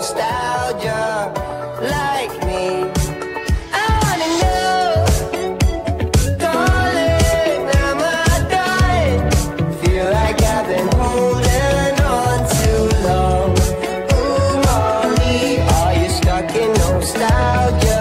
nostalgia like me. I wanna know, darling, am I dying? Feel like I've been holding on too long. Ooh, mommy, are you stuck in nostalgia?